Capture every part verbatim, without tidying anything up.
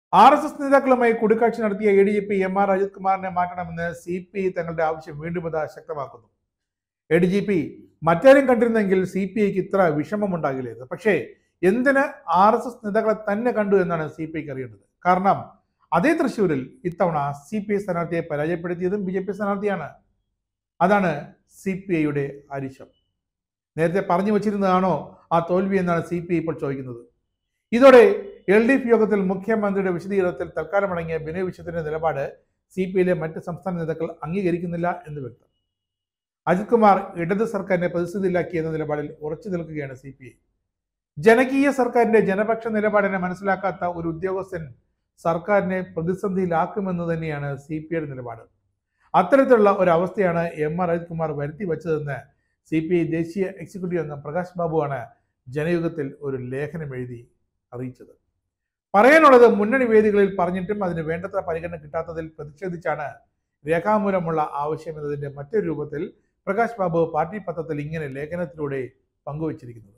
R S S നേതാക്കളുമായി കൂടിക്കാഴ്ച നടത്തിയ A D G P M R Ajith കുമാറിനെ മാറ്റണമെന്ന് സി പി ഐ തങ്ങളുടെ ആവശ്യം വീണ്ടും ഇതാ ശക്തമാക്കുന്നു. എ ഡി ജി പി മറ്റാരും കണ്ടിരുന്നെങ്കിൽ സി പി ഐക്ക് ഇത്ര വിഷമമുണ്ടാകില്ലായിരുന്നു. പക്ഷേ എന്തിന് ആർ എസ് എസ് നേതാക്കളെ തന്നെ കണ്ടു എന്നാണ് സി പി ഐക്ക് അറിയേണ്ടത്. കാരണം അതേ തൃശ്ശൂരിൽ ഇത്തവണ സി പി ഐ സ്ഥാനാർത്ഥിയെ പരാജയപ്പെടുത്തിയതും ബി ജെ പി സ്ഥാനാർത്ഥിയാണ്. അതാണ് സി പി ഐയുടെ അരിശം. നേരത്തെ പറഞ്ഞു വച്ചിരുന്നതാണോ ആ തോൽവി എന്നാണ് സി പി ഐ ഇപ്പോൾ ചോദിക്കുന്നത്. ഇതോടെ എൽ ഡി എഫ് യോഗത്തിൽ മുഖ്യമന്ത്രിയുടെ വിശദീകരണത്തിൽ തൽക്കാലം അടങ്ങിയ ബിനോയ് വിശ്വത്തിന്റെ നിലപാട് സി പി ഐയിലെ മറ്റ് സംസ്ഥാന നേതാക്കൾ അംഗീകരിക്കുന്നില്ല എന്ന് വ്യക്തം. അജിത് കുമാർ ഇടത് സർക്കാരിനെ പ്രതിസന്ധിയിലാക്കി എന്ന നിലപാടിൽ ഉറച്ചു നിൽക്കുകയാണ് സി പി ഐ. ജനകീയ സർക്കാരിന്റെ ജനപക്ഷ നിലപാടിനെ മനസ്സിലാക്കാത്ത ഒരു ഉദ്യോഗസ്ഥൻ സർക്കാരിനെ പ്രതിസന്ധിയിലാക്കുമെന്ന് തന്നെയാണ് സി പി ഐയുടെ നിലപാട്. അത്തരത്തിലുള്ള ഒരു അവസ്ഥയാണ് എം ആർ അജിത് കുമാർ വരുത്തി വച്ചതെന്ന് സി പി ഐ ദേശീയ എക്സിക്യൂട്ടീവ് അംഗം പ്രകാശ് ബാബുവാണ് ജനയുഗത്തിൽ ഒരു ലേഖനം എഴുതി അറിയിച്ചത്. പറയാനുള്ളത് മുന്നണി വേദികളിൽ പറഞ്ഞിട്ടും അതിന് വേണ്ടത്ര പരിഗണന കിട്ടാത്തതിൽ പ്രതിഷേധിച്ചാണ് രേഖാമൂലമുള്ള ആവശ്യം എന്നതിന്റെ മറ്റൊരു രൂപത്തിൽ പ്രകാശ് ബാബു പാർട്ടി പത്രത്തിൽ ഇങ്ങനെ ലേഖനത്തിലൂടെ പങ്കുവച്ചിരിക്കുന്നത്.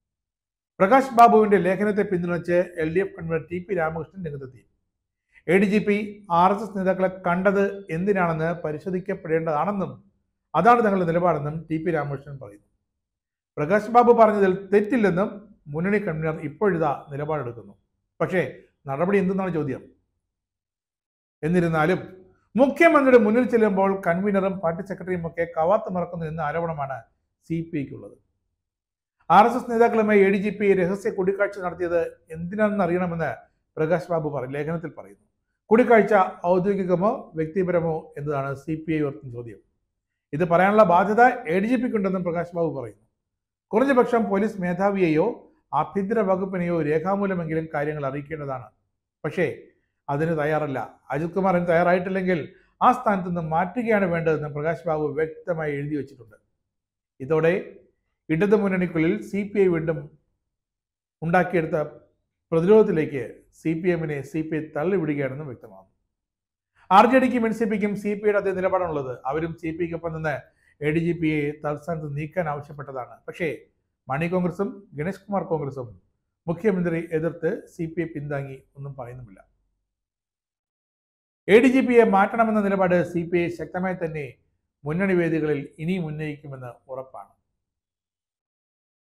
പ്രകാശ് ബാബുവിന്റെ ലേഖനത്തെ പിന്തുണച്ച് L D F convener T P Ramakrishnan രംഗത്തെത്തി. A D G P R S S നേതാക്കളെ കണ്ടത് എന്തിനാണെന്ന് പരിശോധിക്കപ്പെടേണ്ടതാണെന്നും അതാണ് തങ്ങളുടെ നിലപാടെന്നും ടി പി രാമകൃഷ്ണൻ പറയുന്നു. പ്രകാശ് ബാബു പറഞ്ഞതിൽ തെറ്റില്ലെന്നും മുന്നണി കൺവീനർ ഇപ്പോഴിതാ നിലപാടെടുക്കുന്നു. പക്ഷേ നടപടി എന്തെന്നാണ് ചോദ്യം. എന്നിരുന്നാലും മുഖ്യമന്ത്രിയുടെ മുന്നിൽ ചെല്ലുമ്പോൾ കൺവീനറും പാർട്ടി സെക്രട്ടറിയും ഒക്കെ കവാത്ത് മറക്കുന്നു എന്ന ആരോപണമാണ് സി പി ഐക്കുള്ളത്. ആർ എസ് എസ് നേതാക്കളുമായി എ ഡി ജി പി രഹസ്യ കൂടിക്കാഴ്ച നടത്തിയത് എന്തിനാണെന്ന് അറിയണമെന്ന് പ്രകാശ് ബാബു പറയും ലേഖനത്തിൽ പറയുന്നു. കൂടിക്കാഴ്ച ഔദ്യോഗികമോ വ്യക്തിപരമോ എന്നതാണ് സി പി ഐ ഉയർത്തുന്ന ചോദ്യം. ഇത് പറയാനുള്ള ബാധ്യത എ ഡി ജി പിക്ക് ഉണ്ടെന്നും പ്രകാശ് ബാബു പറയുന്നു. കുറഞ്ഞപക്ഷം പോലീസ് മേധാവിയെയോ ആഭ്യന്തര വകുപ്പിനെയോ രേഖാമൂലമെങ്കിലും കാര്യങ്ങൾ അറിയിക്കേണ്ടതാണ്. പക്ഷേ അതിന് തയ്യാറല്ല. അജിത് കുമാർ അതിന് തയ്യാറായിട്ടില്ലെങ്കിൽ ആ സ്ഥാനത്ത് നിന്ന് മാറ്റുകയാണ് വേണ്ടതെന്ന് പ്രകാശ് ബാബു വ്യക്തമായി എഴുതി വച്ചിട്ടുണ്ട്. ഇതോടെ ഇടതു മുന്നണിക്കുള്ളിൽ സി പി ഐ വീണ്ടും ഉണ്ടാക്കിയെടുത്ത പ്രതിരോധത്തിലേക്ക് സി പി എമ്മിനെ സി പി ഐ തള്ളിവിടുകയാണെന്നും വ്യക്തമാകുന്നു. ആർ ജെ ഡിക്കും എൻ സി പിക്കും സി പി ഐയുടെ അതേ നിലപാടാണുള്ളത്. അവരും സി പി ഐക്കൊപ്പം നിന്ന് എ ഡി ജി പിയെ തൽസ്ഥാനത്ത് നീക്കാൻ ആവശ്യപ്പെട്ടതാണ്. പക്ഷേ മണി കോൺഗ്രസും ഗണേഷ് കുമാർ കോൺഗ്രസും മുഖ്യമന്ത്രി എതിർത്ത് സി പി ഐ പിന്താങ്ങി ഒന്നും പറയുന്നുമില്ല. എ ഡി ജി പിയെ മാറ്റണമെന്ന നിലപാട് സി പി ഐ ശക്തമായി തന്നെ മുന്നണി വേദികളിൽ ഇനിയും ഉന്നയിക്കുമെന്ന് ഉറപ്പാണ്.